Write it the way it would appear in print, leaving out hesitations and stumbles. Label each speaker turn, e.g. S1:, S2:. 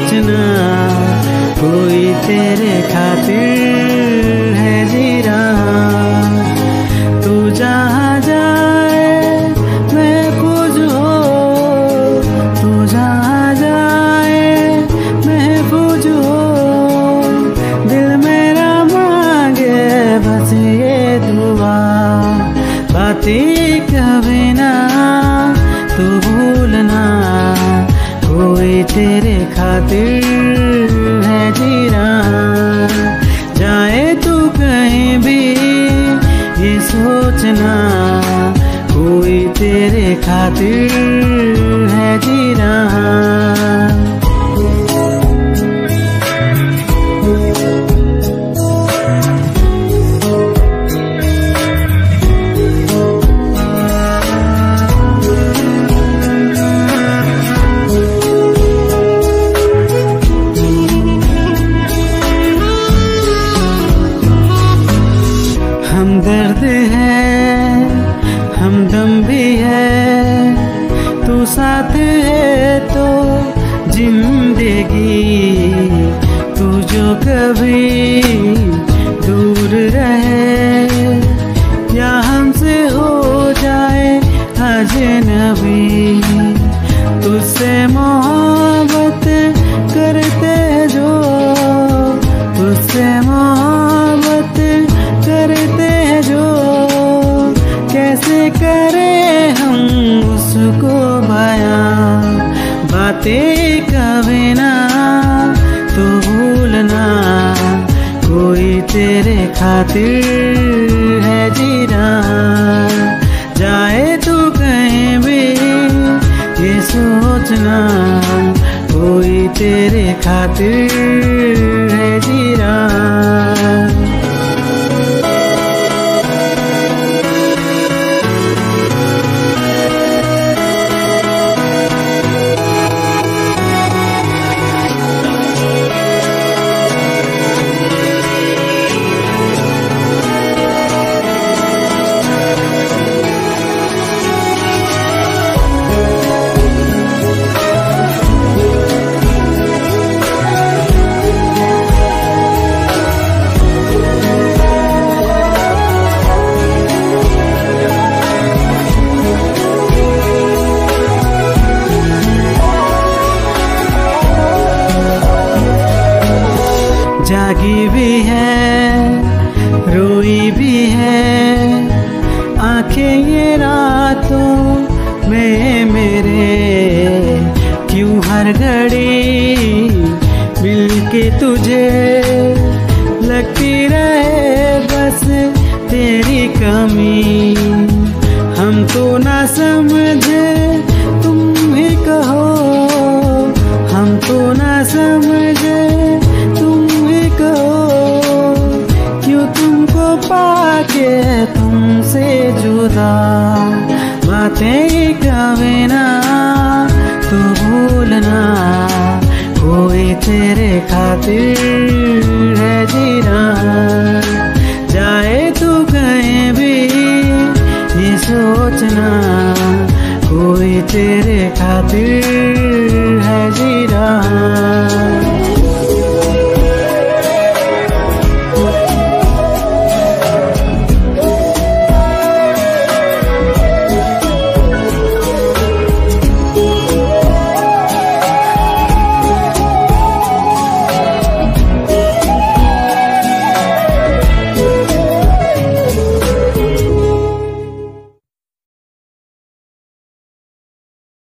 S1: सोचना कोई तेरे खातिर है जी रहा। तू जहाँ जाए महफूज हो, तू जहाँ जाए महफूज हो। दिल मेरा मांगे बस ये दुआ, बातें कभी ना तू भूलना कोई तेरे खातिर है जी रहा। जाए तू कहीं भी ये सोचना कोई तेरे खातिर है जी रहा। हमदर्द है हमदम भी है, तू साथ है तो जिंदगी। तू जो कभी दूर रहे या हमसे हो जाए अजनबी, तुझसे मोहब्बत करते जो, तुझसे मोहब्बत करते हैं जो। कैसे करें हम उसको बयां, बातें कभी ना तो भूलना कोई तेरे खातिर है जी रहा। जाए तू कहीं भी ये सोचना कोई तेरे खातिर है जी रहा। जागी भी है रोई भी है आंखें ये रातों में मेरे। क्यों हर घड़ी मिलके तुझे लगती रहे बस तेरी कमी। हम तो ना समझे तुम ही कहो, हम तो ना समझे क्यों तुमको पाके तुमसे जुदा। बातें कभी ना तो भूलना कोई तेरे खातिर है जी रहा। जाए तू कहीं भी ये सोचना कोई तेरे खातिर है जी